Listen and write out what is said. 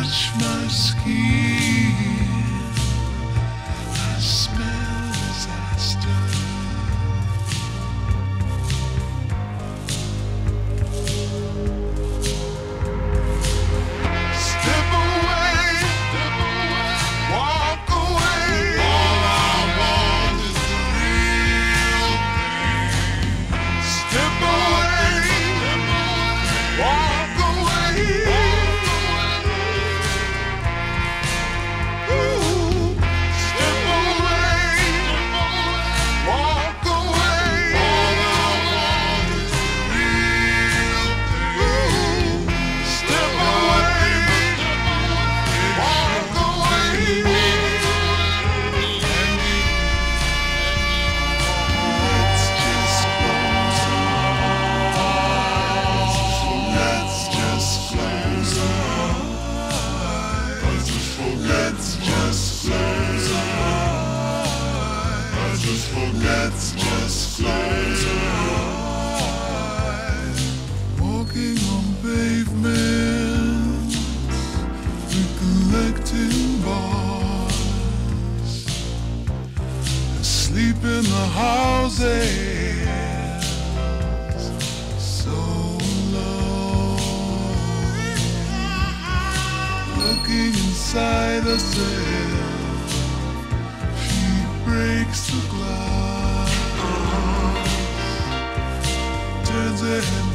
touch my skin, I smell disaster. Step away, walk away. All I want is the real thing. Step away, walk away. Ooh, step away, walk away. All I want is the real thing. Ooh, step away, walk away. Let's just close our eyes. Let's just close our eyes. Let's just close our eyes. Let's just close our eyes. Walking on pavement, recollecting bars, asleep in the houses, so alone. Looking inside herself, she breaks the glass, turns her head